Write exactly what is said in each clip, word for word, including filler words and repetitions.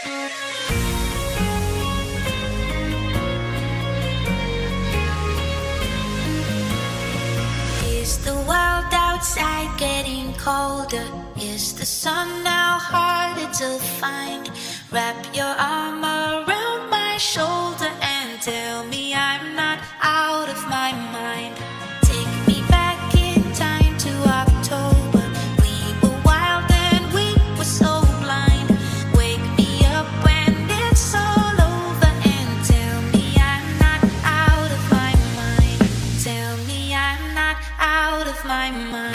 Is the world outside getting colder? Is the sun now harder to find? Wrap your arm around my shoulder and tell me I'm not out of my mind. Take me back in time to October. We were wild and we were so blind. Wake me up when it's all over and tell me I'm not out of my mind. Tell me I'm not out of my mind.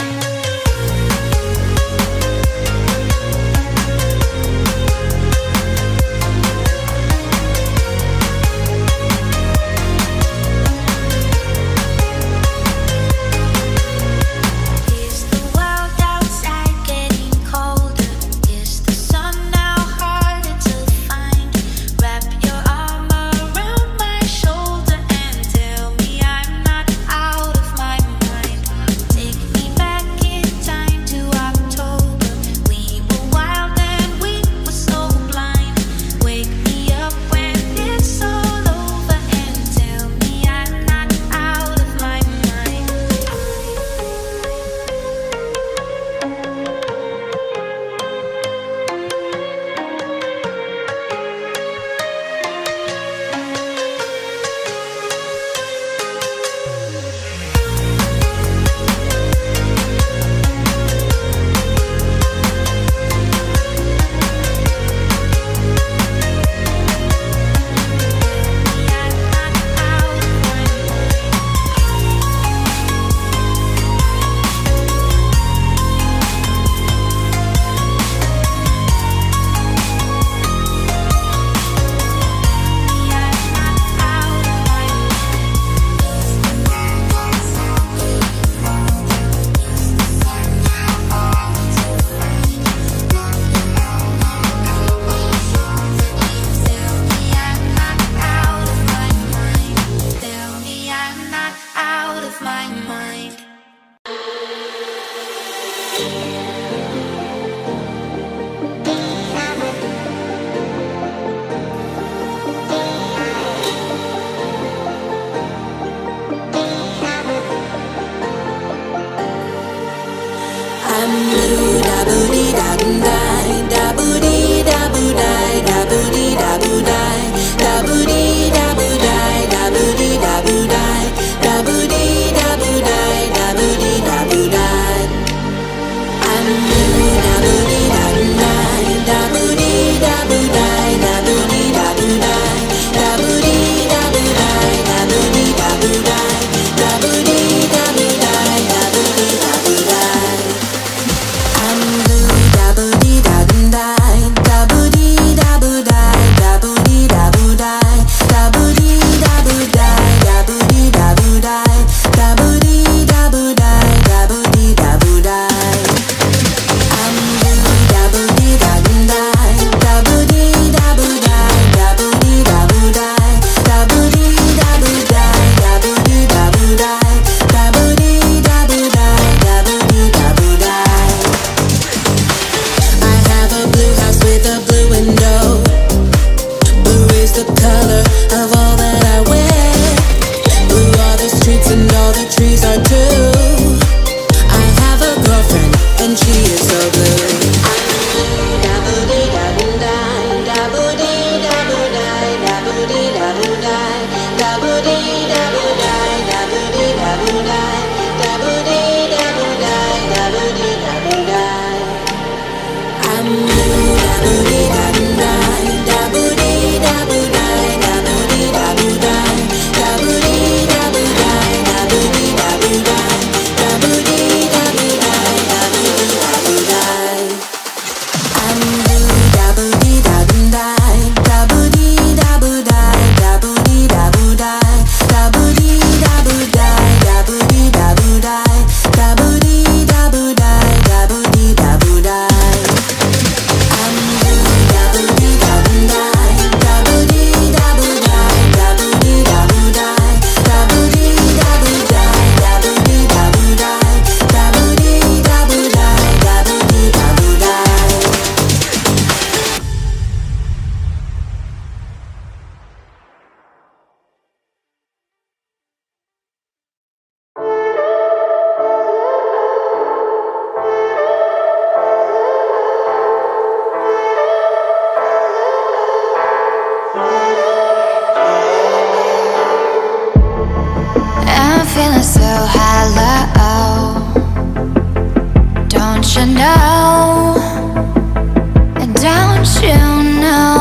you know? Don't you know?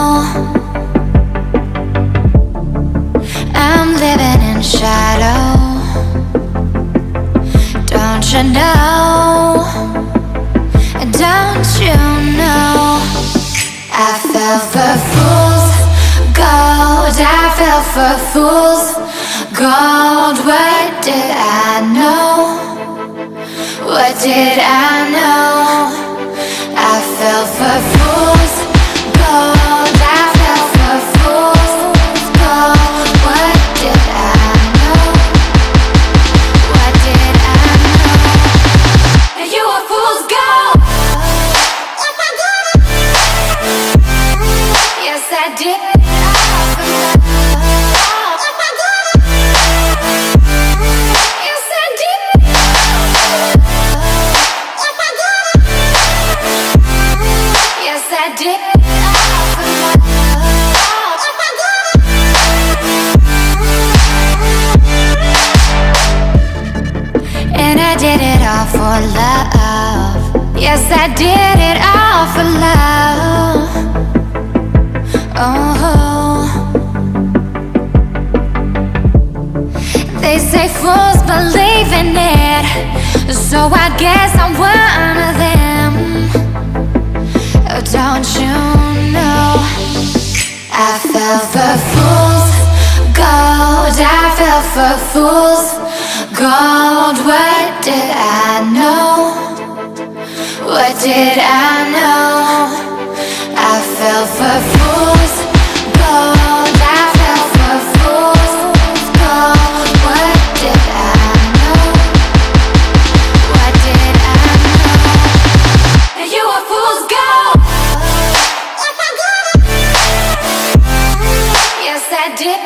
I'm living in shadow. Don't you know? Don't you know? I fell for fools gold. I fell for fools gold. What did I know? What did I know? I fell for fools gold. I fell for fools gold. What did I know? What did I know? You were fool's gold. Yes, I did. And I did it all for love. Yes, I did it all for love. Oh, they say fools believe in it, so I guess I'm one of them. Oh, don't you know? I fell for fools gold. I fell for fools gold. What did I know? What did I know? I fell for fools gold. I fell for fools gold. What did I know? What did I know? You were fool's gold. Yes, I did.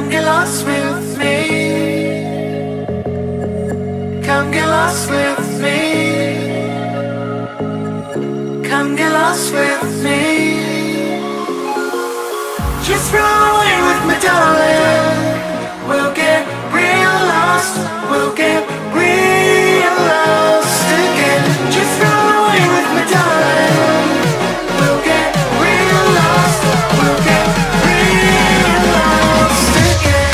Come get lost with me. Come get lost with me. Come get lost with me. Just run away with me, darling. We'll get real lost. We'll get real lost again. Just run away with me, darling. We'll get real lost. We'll get real lost again.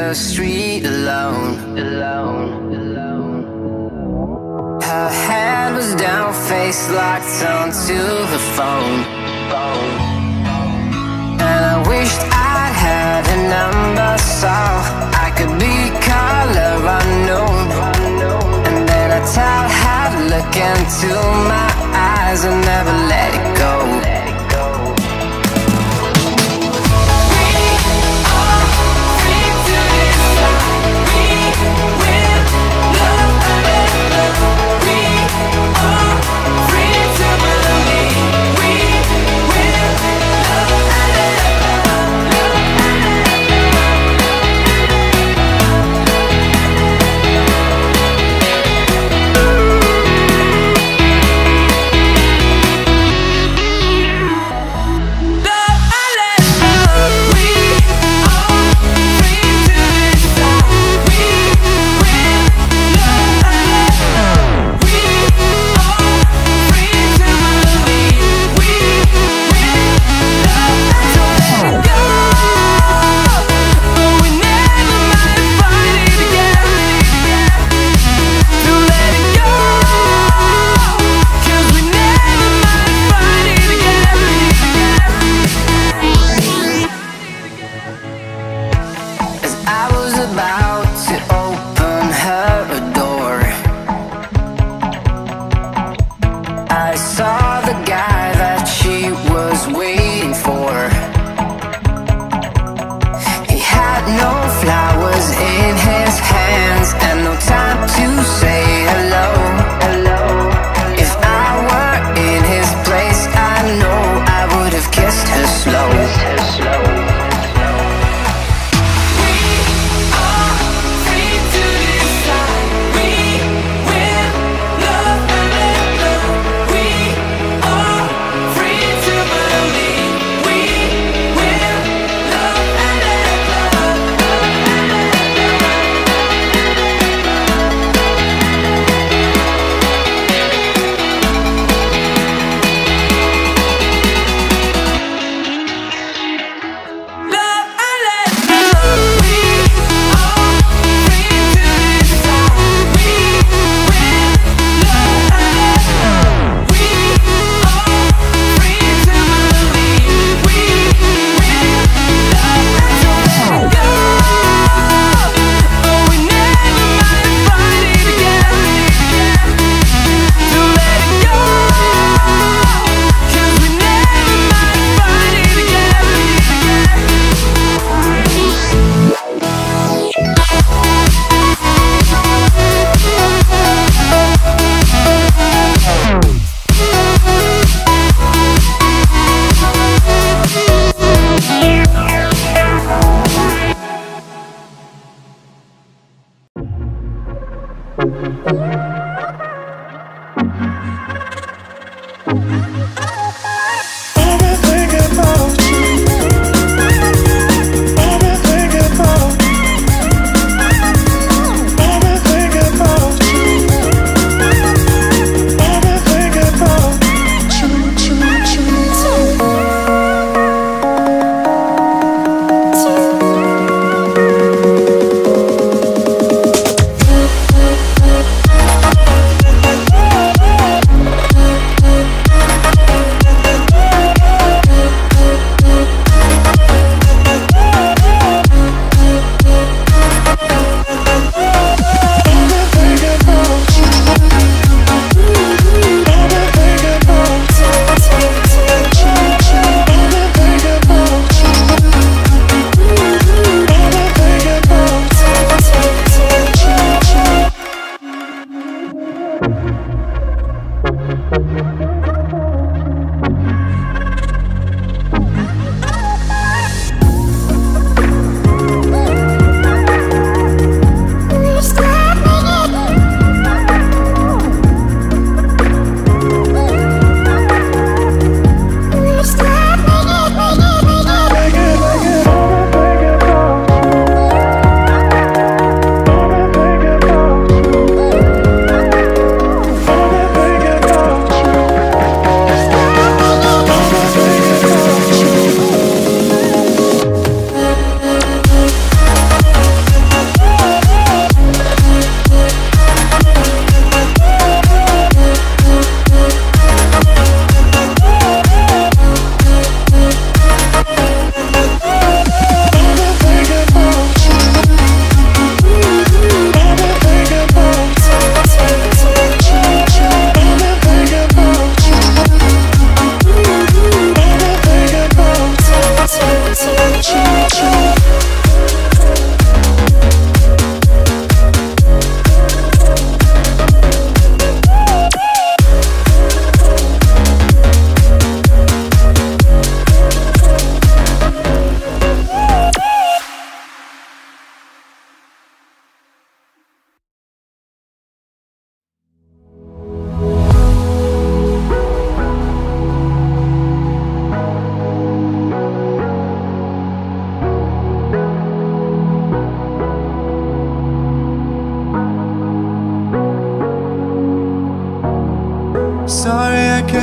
the street alone, alone, alone. Her head was down, face locked onto the phone, phone. And I wished I'd had a number so I could be color unknown. And then I tell her to look into my eyes and never let it go.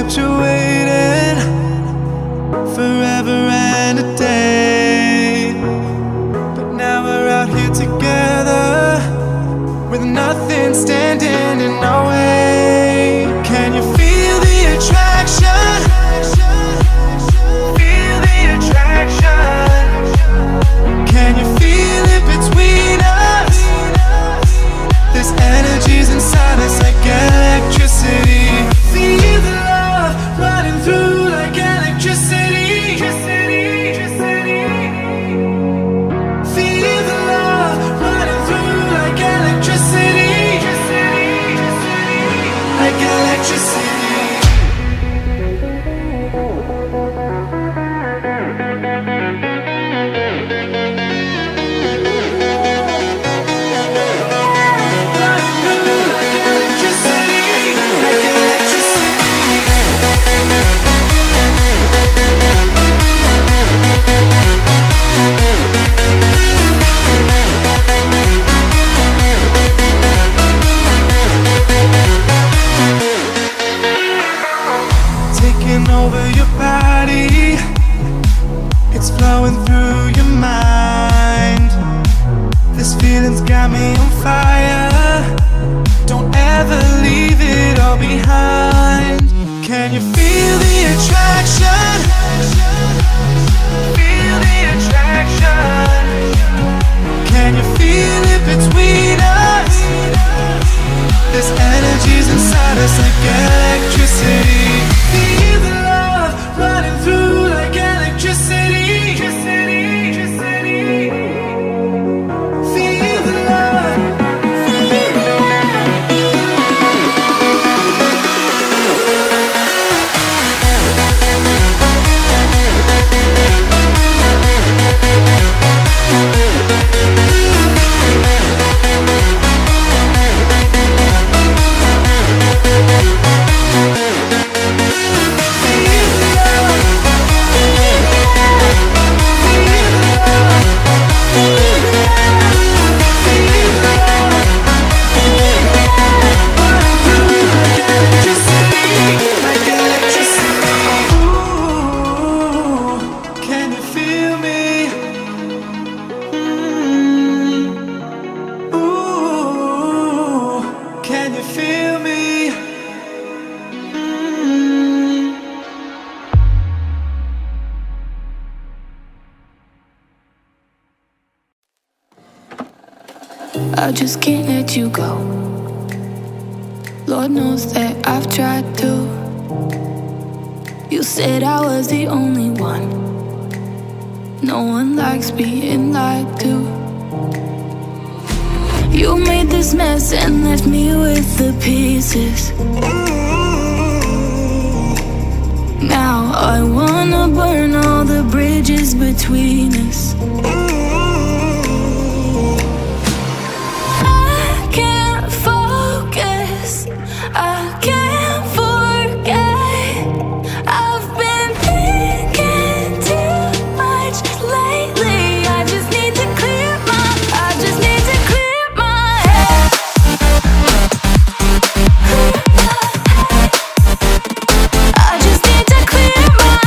kept you waiting forever and a day. But now we're out here together with nothing standing in our way. Can you feel the attraction? Feel the attraction. Can you feel it between us? This energy's inside us like electricity. Feel the love running through like electricity. Feel the love running through like electricity. Like electricity. Taking over your body, it's flowing through your mind. This feeling's got me on fire. Don't ever leave it all behind. Can you feel the attraction? Feel the attraction. Can you feel it between us? This energy's inside us like electricity. Feel the love running through like electricity. Feel the love. I just can't let you go. Lord knows that I've tried to. You said I was the only one. No one likes being lied to. You made this mess and left me with the pieces. Now I wanna burn all the bridges between us. I can't forget. I've been thinking too much lately. I just need to clear my, I just need to clear my head. I just need to clear my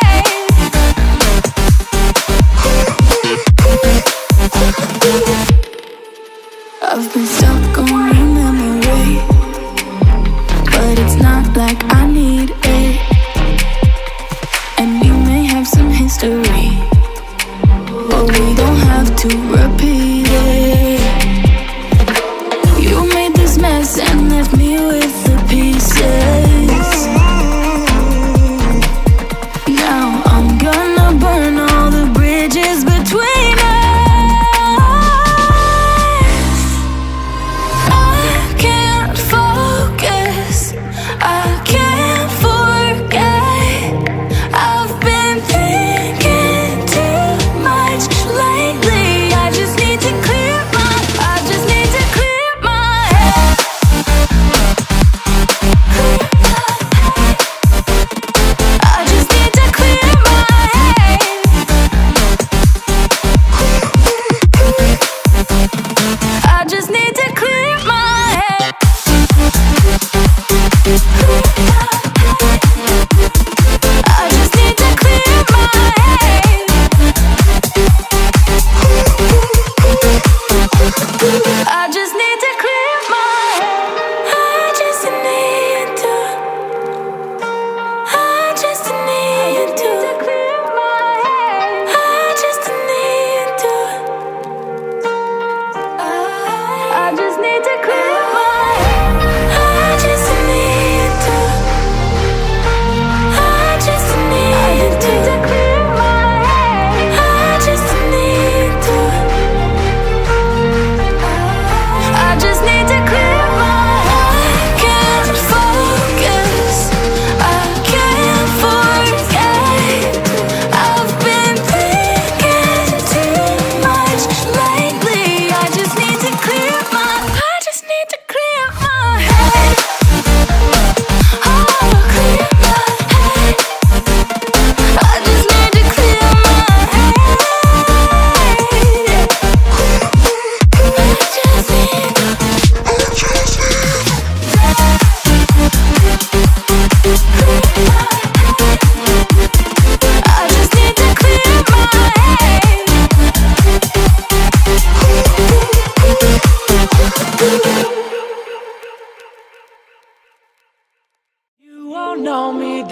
head. I've been stuck on your memory, but it's not like I need it. And we may have some history, but we don't have to repeat it. You made this mess and left me with the pieces. Now I'm gonna burn all the bridges between us. I can't focus, I can't forget. I've been thinking too much lately. I just need to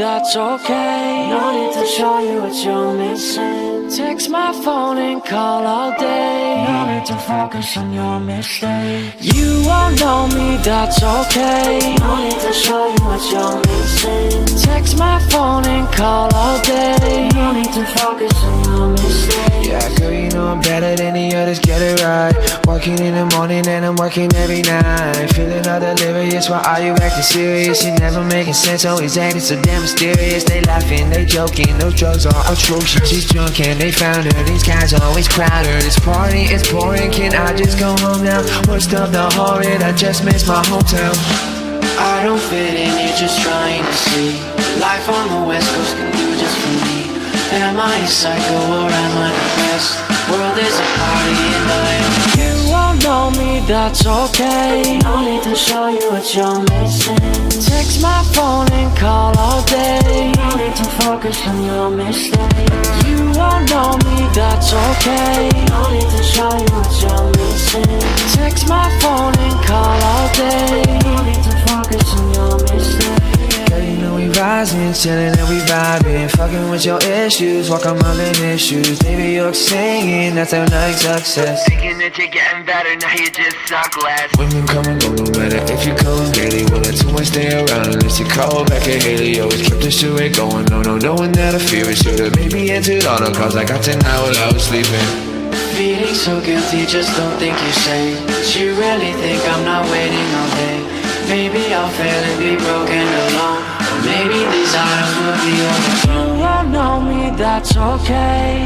that's okay. No need to show you what you're missing. Text my phone and call all day. No need to focus on your mistakes. You won't know me, that's okay. No need to show you what you're missing. Text my phone and call all day. No need to focus on your mistakes. Yeah, girl, you know I'm better than the others, get it right. Working in the morning and I'm working every night. Feeling all delirious, why are you acting serious? You're never making sense, always acting so damn mysterious. They laughing, they joking, those drugs are atrocious. She's drunk and they found her, these guys are always crowded. This party is boring, can I just go home now? What's up the horrid, I just miss my hometown. I don't fit in, you're just trying to see life on the west coast can do just for me. Am I a psycho or am I depressed? World is a party and I am a guest. You won't know me, that's okay. No need to show you what you're missing. Text my phone and call all day. No need to focus on your mistakes. You won't know me, that's okay. No need to show you what you're missing. Text my phone and call all day. No need to focus on your mistakes. Girl, you know we rising, chilling and we vibing. Fucking with your issues, walk on my issues. Baby, you're singing, that's our night success. Thinking that you're getting better, now you just suck less. Women come and go, no matter if you come daily. Will let too much stay around unless you call back at Haley. Always kept this shit going, no, no, knowing that I fear it. Should've made me entered all the cause I got tonight while I was sleeping. Feeling so guilty, just don't think you're safe. But you really think I'm not waiting all day? Maybe I'll fail and be broken alone. Or maybe these items will be overthrown. You won't know me, that's okay.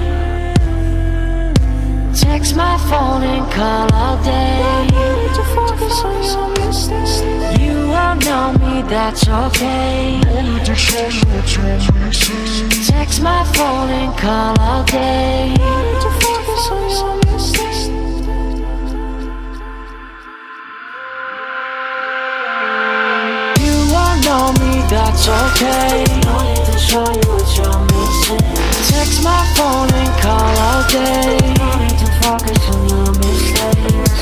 Text my phone and call all day. You need to focus on your mistakes. You won't know me, that's okay. Text my phone and call all day. You need to focus on your mistakes. You won't know me, that's okay. No need to show you what you're missing. Text my phone and call all day. No need to focus on your mistakes.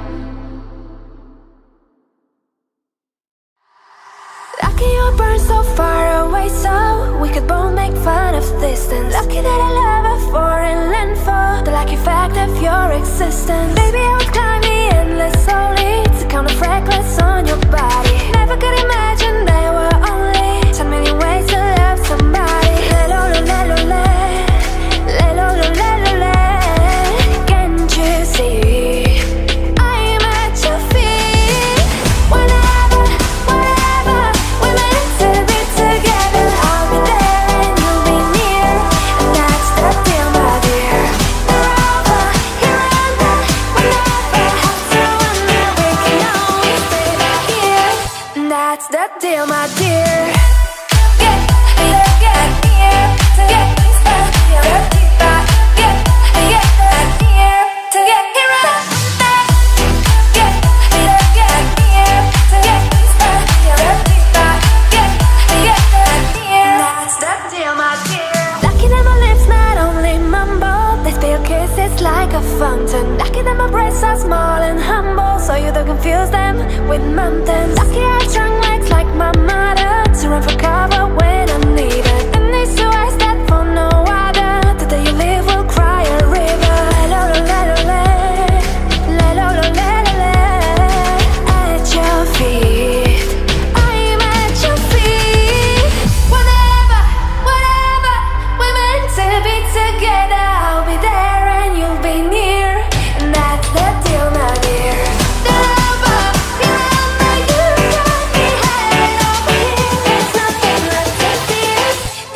Lucky you burn so far away, so we could both make fun of distance. Lucky that I love a foreign landfall, the lucky fact of your existence. Baby, I would climb the endless slowly to count the freckles on your body. Never could imagine there were only so many ways to love somebody. Lelo, lelo, lelo, lelo, lelo, lelo. Can't you see I'm at your feet? Whenever, wherever we're meant to be together, I'll be there and you'll be near, and that's the deal, my dear. You're over, you're under, we never have to wonder. We can always stay back here, and that's the deal, my dear. Get, get, get here, to get stuck here, get, get, get here, to get here and back. Get, get, get here, to get stuck here, get, get, get here, and that's the deal, my dear. Lucky that my lips not only mumble, they spill kisses like a fountain. Lucky that my breasts are small and humble, so you don't confuse them with mountains. Lucky I have strong legs like my mother, to run for cover when I need it. And these two eyes that for no other, the day you leave will cry a river. Lelo, lelo, lelo, lelo, lelo, at your feet, I'm at your feet. Whenever, wherever we're meant to be together, I'll be there and you'll be near, and that's the deal, my dear. The lover, you remember you got me head over heels. There's nothing left to fear,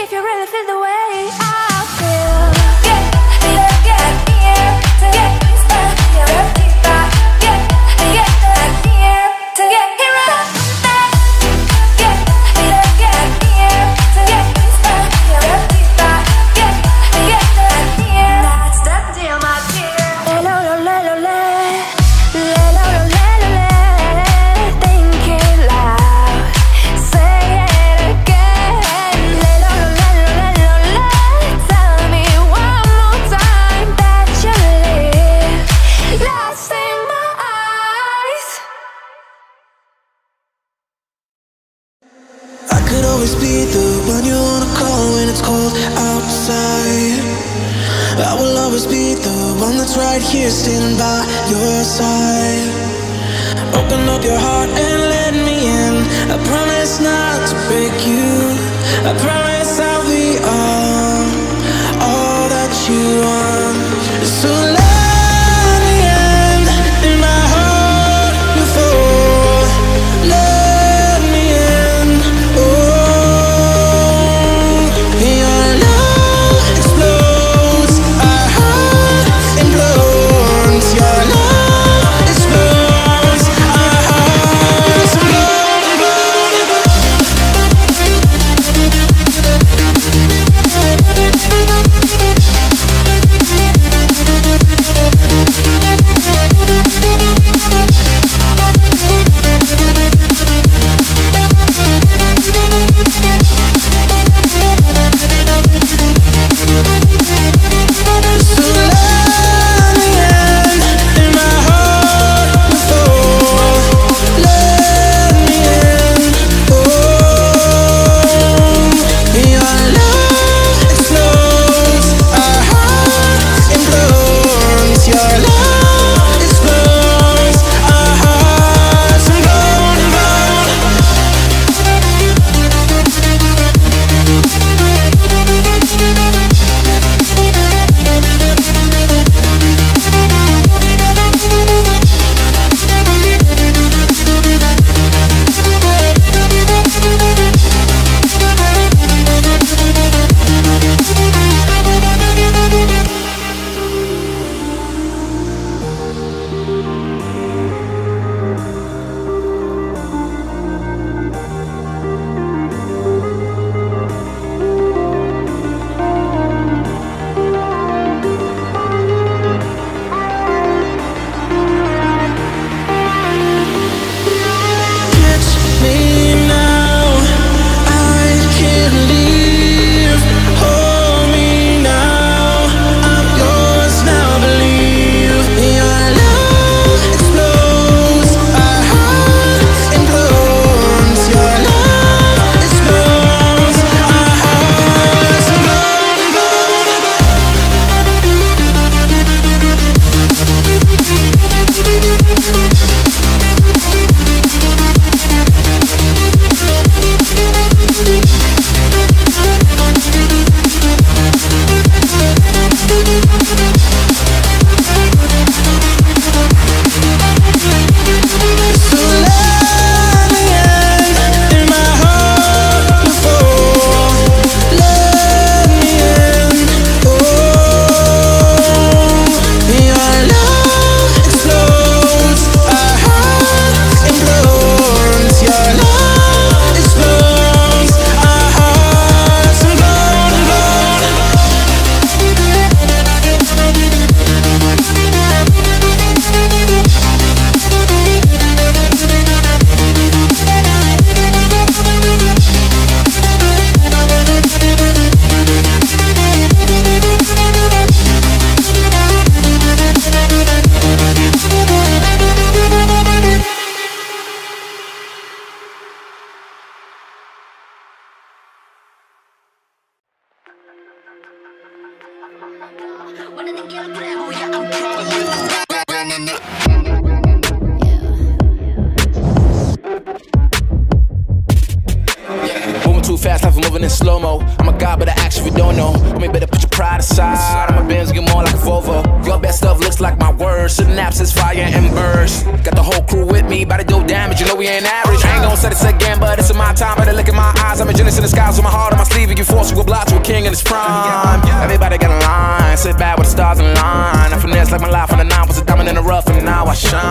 I will always be the one that's right here, standing by your side. Open up your heart and let me in. I promise not to break you. I promise I'll be all, all that you want. So let me in, in my heart before. Let me in, oh. Your love explodes, our heart implodes. Your love explodes, our hearts Moving too fast, life is moving in slow-mo. I'm a god, but I act if you don't know. Homie, better put your pride aside. I'm a Benz, get more like a Volvo. Your best stuff looks like my words. Synapses, fire and burst. Got the whole crew with me, about to do damage. You know we ain't average. I ain't gonna say this again, but it's in my time. Better look in my eyes. I'm a genius in the skies with my heart on my sleeve. You force, you will block to a king in his prime. Everybody got a line. Sit back with the stars in line. I finesse like my life on the nine. Was a diamond in the rough, and now I shine.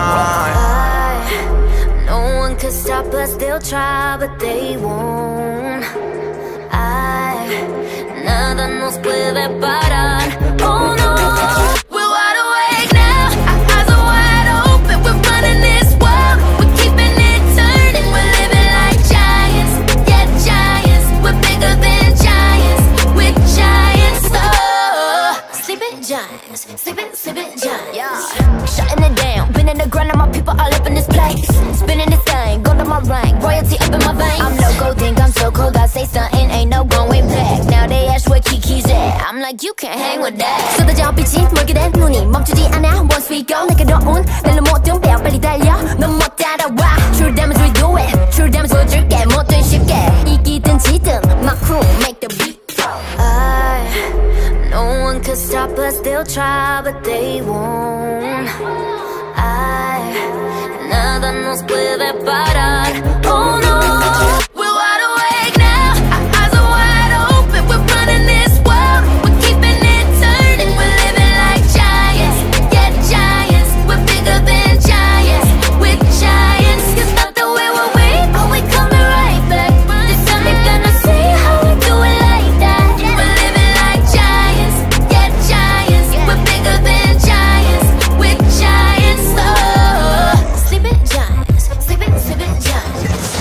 I, no one could stop us. They'll try, but they won't. I, nada nos puede parar. Oh no. We're wide awake now. Our eyes are wide open. We're running this world. We're keeping it turning. We're living like giants. Yeah, giants. We're bigger than giants. We're giants. Oh, sleeping giants. Sleeping, sleeping giants. Yeah. Shutting it down. Been in the ground and my people all up in this place. Spinning this thing. Go to my rank. Royalty up in my veins. I'm no gold, think I'm so cold. I say something, ain't no going back. Now they ask where Kiki's at. I'm like, like you can't hang with that. 쏟아져 빛이 멀게 된 눈이 멈추지 않아 once we go. 내게 넣은 날로 모든 뼈 빨리 달려 넌 못 따라와. True damage we do it. True damage 보여줄게 뭐든 쉽게 이기든 지든 my crew make the beat go. I, no one could stop us, they'll try but they won't. I, nada nos puede parar. Oh no. We're wide awake now, our eyes are wide open. We're running this world, we're keeping it turning. We're living like giants, yeah giants. We're bigger than giants, we're giants. You thought that we were weak, but we coming right back. This time you're gonna see how we do it like that. We're living like giants, yeah giants. We're bigger than giants, we're giants. Oh, sleeping giants, sleeping, sleeping giants.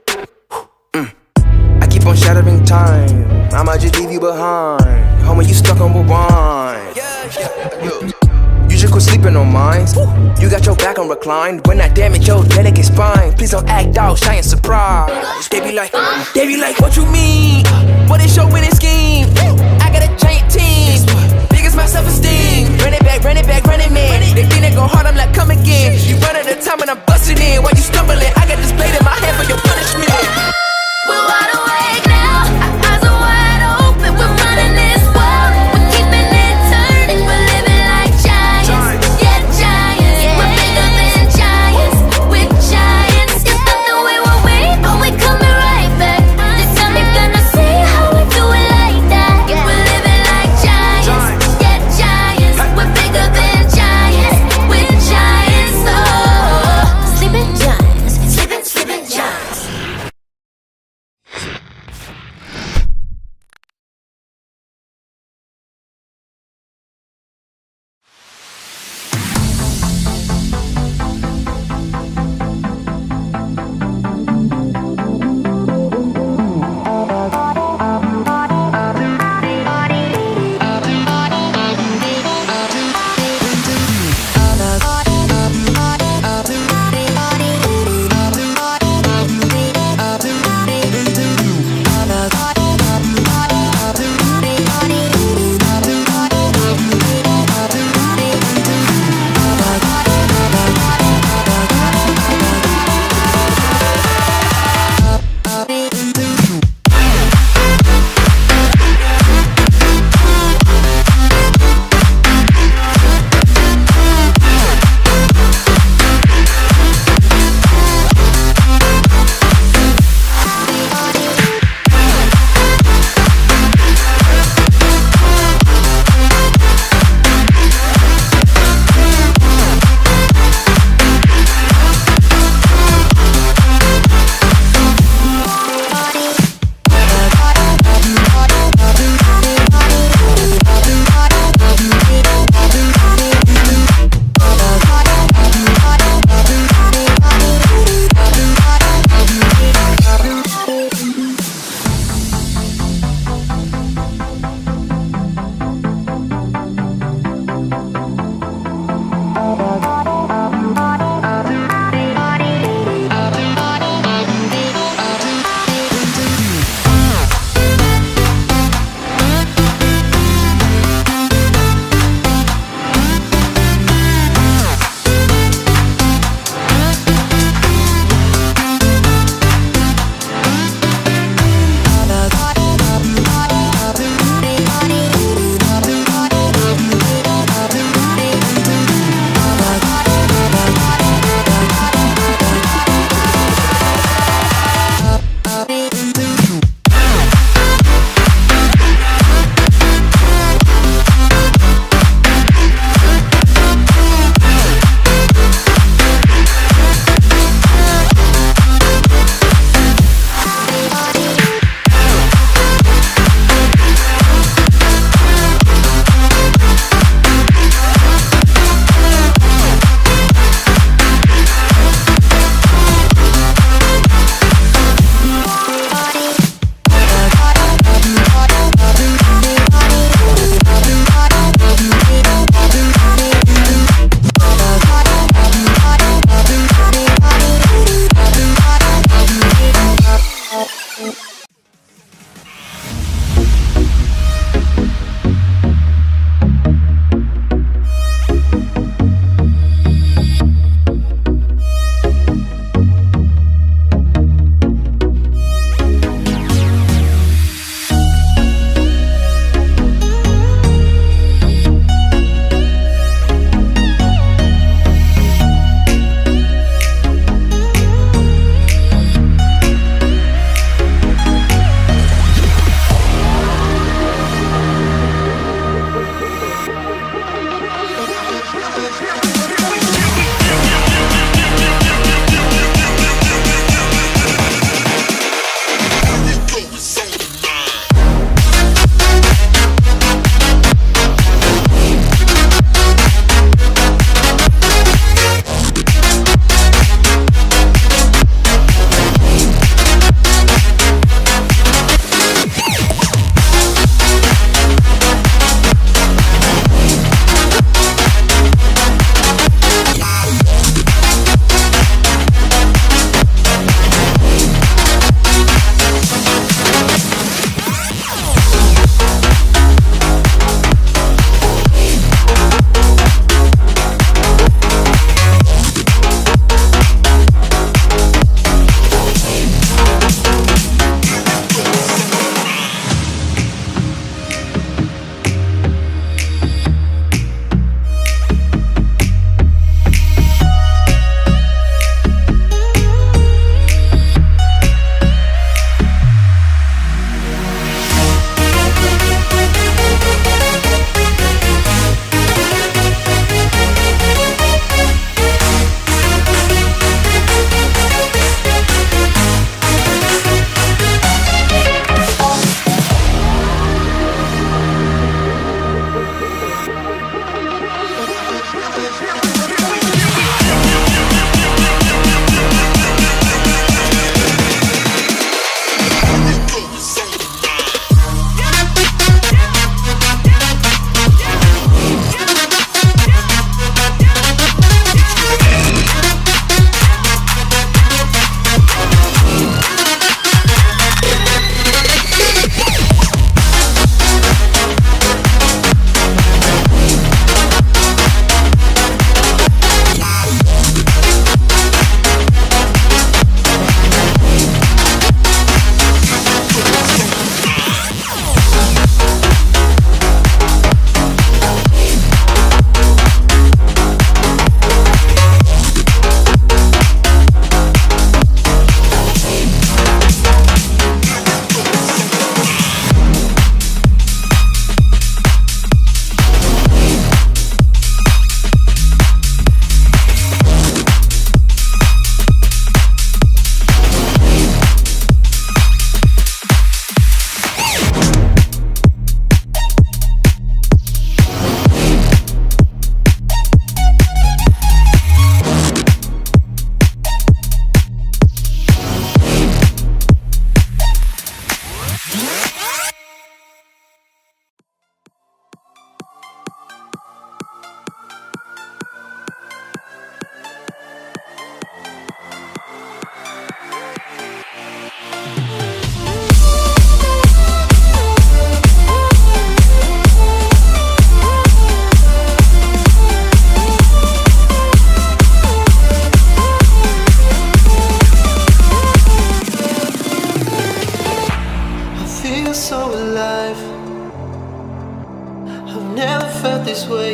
I keep on shattering time, I might just leave you behind. Homie, you stuck on rewind. You just quit sleeping on mine. You got your back on reclined. When I damage your delicate spine, please don't act out, shy and surprised. They be like, they be like, what you mean? What is your winning scheme? I got a giant team, big as my self-esteem. Run it back, run it back, running man. They think they go hard, I'm like, come again. You run at a time and I'm busting in. While you stumbling, I got this blade in my hand for your punishment. We're wide awake now, our eyes are wide open. We're running this world, we're keeping it turning. We're living like giants, yeah giants. We're bigger than giants, we're giants. You thought that we were weak, but we coming right back. This time you're gonna see how we do it like that. We're living like giants, yeah giants. We're bigger than giants, we're giants. Oh, sleeping giants,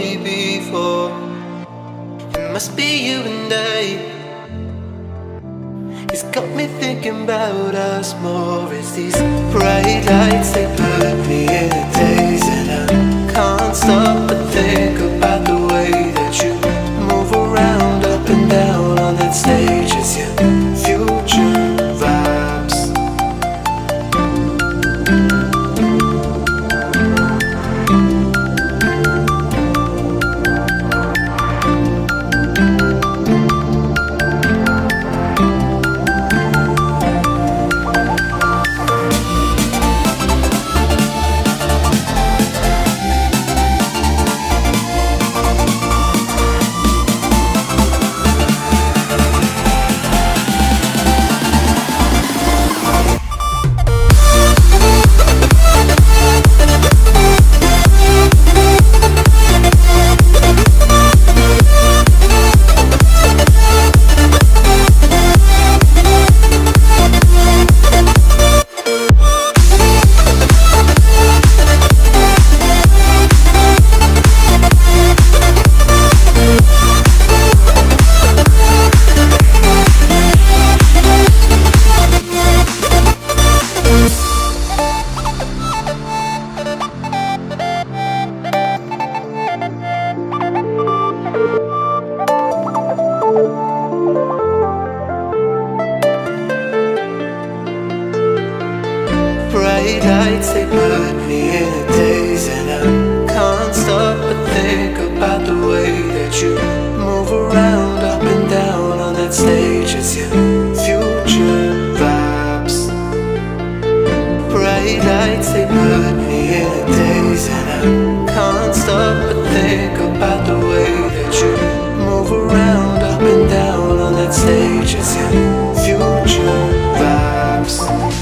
me before. It must be you and I. It's got me thinking about us more. It's these bright lights, they put me in a daze, and I can't stop but think about the way that you move around up and down on that stage. It's your future vibes. Bright lights, they put me in a daze, and I can't stop but think about the way that you move around up and down on that stage. It's your future vibes. Bright lights, they put me in a daze, and I can't stop but think about the way that you move around up and down on that stage. It's your future vibes.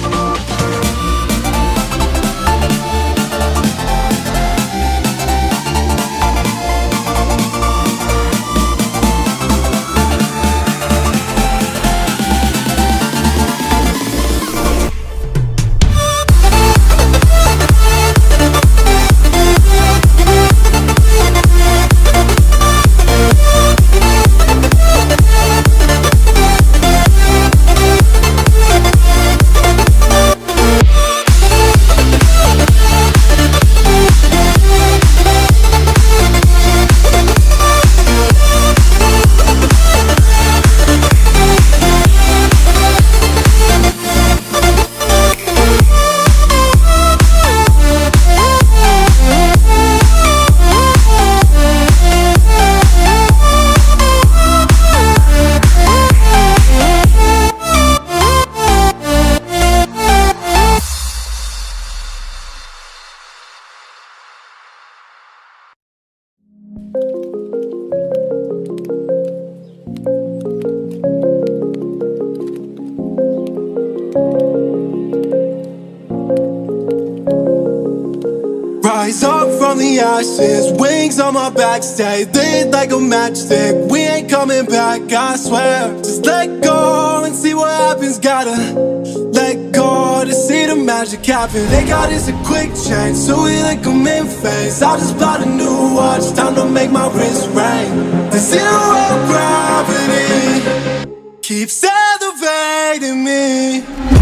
Rise up from the ashes, wings on my back, stay lit like a matchstick. We ain't coming back, I swear. Just let go and see what happens. Gotta let go to see the magic happen. They got us a quick change, so we like them in phase. I just bought a new watch, time to make my wrist ring. The zero gravity keeps elevating me.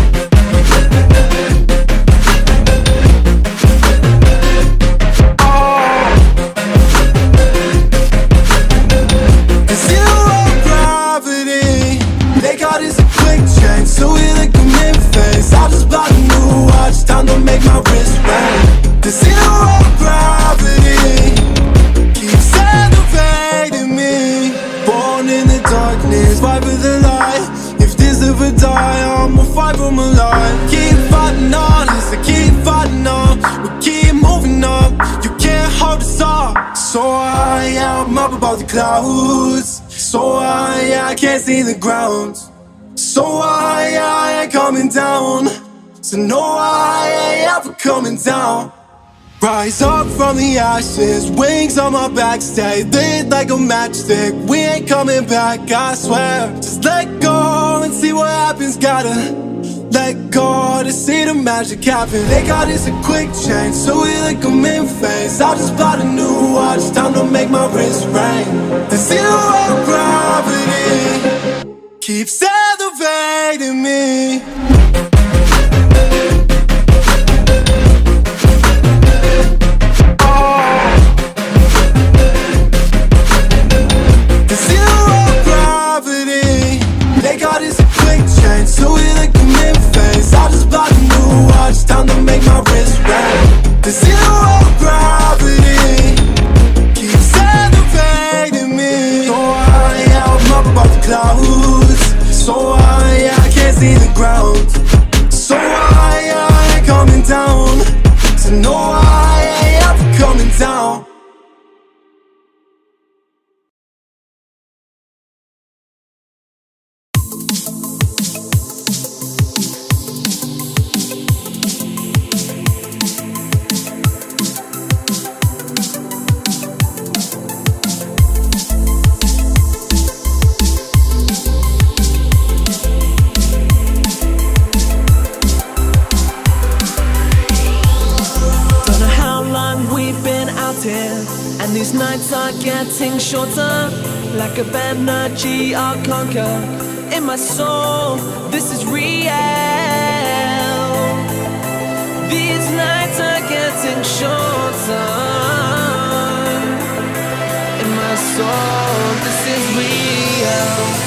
So we like them in phase. I just bought a new watch, time to make my wrist ring. The zero gravity keeps elevating me. Born in the darkness, fight for the light. If this ever die, I'ma fight for my life. Keep fighting on, yes, I keep fighting on. We keep moving up, you can't hold us up. So high, yeah, I'm up above the clouds. So high, yeah, I can't see the ground. So I, I ain't coming down. So no, I ain't ever coming down. Rise up from the ashes, wings on my back, stay lit like a matchstick. We ain't coming back, I swear. Just let go and see what happens. Gotta let go to see the magic happen. They got us a quick change, so we like them in phase. I just bought a new watch, time to make my wrist ring. The zero gravity keeps elevating me. The zero gravity, they got us a quick change, so we like them in phase. I just bought a new watch, time to make my wrist ring. The zero gravity keeps elevating me. So I am up above the clouds, so I, I can't see the ground. So I, I ain't coming down. So no, I ain't ever coming down. And these nights are getting shorter, like a energy I'll conquer. In my soul, this is real. These nights are getting shorter. In my soul, this is real.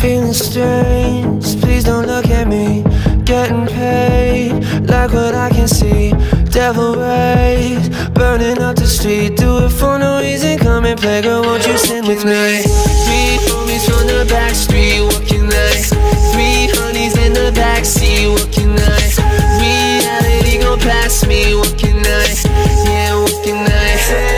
Feeling strange, please don't look at me. Getting paid, like what I can see. Devil rays, burning up the street. Do it for no reason, come and play. Girl, won't you sing with me? Three homies from the back street, what can I? Three honeys in the backseat, what can I? Reality gon' pass me, what can I? Yeah, what can I?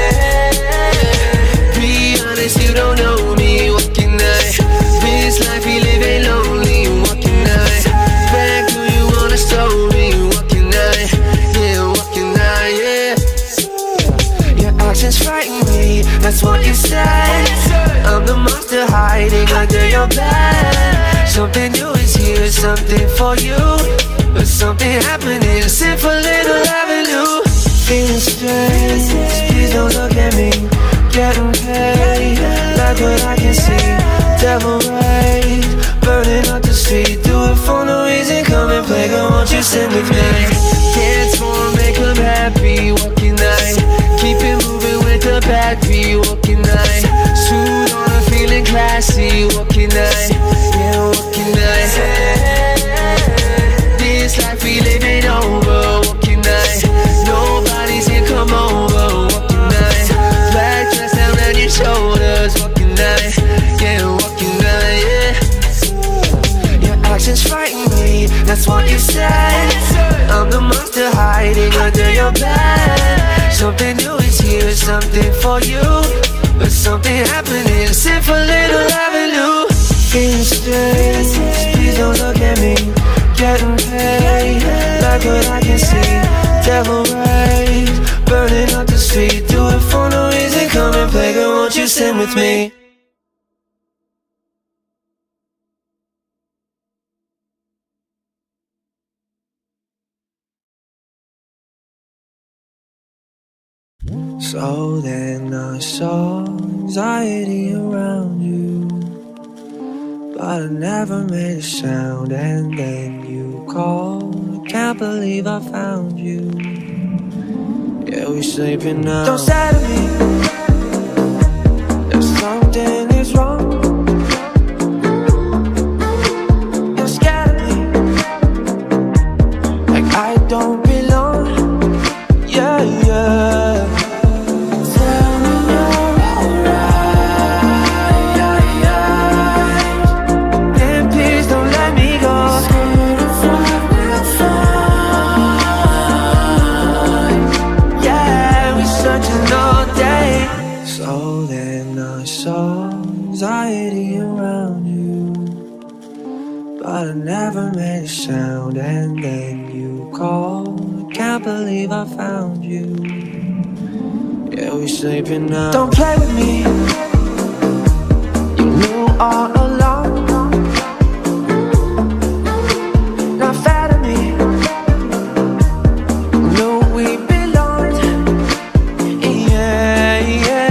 Be honest, you don't know me, what can I? This life we live ain't lonely, what can I? Back do you wanna show me, what can I? Yeah, what can I, yeah. Your actions frighten me, that's what you said. I'm the monster hiding under your bed. Something new is here, something for you. But something happening, sit for little avenue. Feeling strange, please don't look at me. Getting paid, like what I can see. Devil rays, burning up the street. Do it for no reason, come and play. Girl, won't you sing with me? Dance for 'em, make 'em happy, what can I? Keep it moving with the battery, what can I? Suit on, I'm feeling classy, what can I? Yeah, what can I? This life we live ain't over, what can I? Nobody's here, come over, what can I? Black dress down on your shoulders, what can I? Yeah, what can I, yeah. Your actions frighten me, that's what you said. I'm the monster hiding under your bed. Something new is here, something for you. But something happening, sit for little avenue. Feeling strange, please don't look at me. Getting paid, like what I can see. Devil rays, burning up the street. Do it for no reason, come and play. Girl, won't you sing with me? So then I saw anxiety around you, but I never made a sound. And then you called, I can't believe I found you. Yeah, we sleeping now. Don't say to me that something is wrong. You're scared of me, like I don't belong. Yeah, yeah. So then I saw anxiety around you, but I never made a sound. And then you called, I can't believe I found you. Yeah, we sleeping now. Don't play with me, you knew all along. Not fair to me, knew we belonged. Yeah, yeah.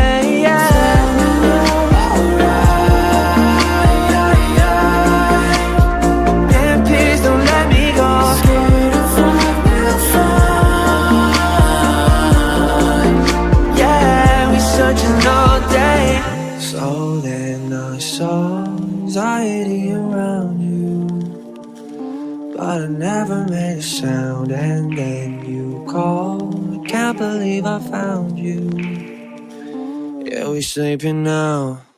So then I saw anxiety around you, but I never made a sound. And then you called, I can't believe I found you. Yeah, we sleeping now.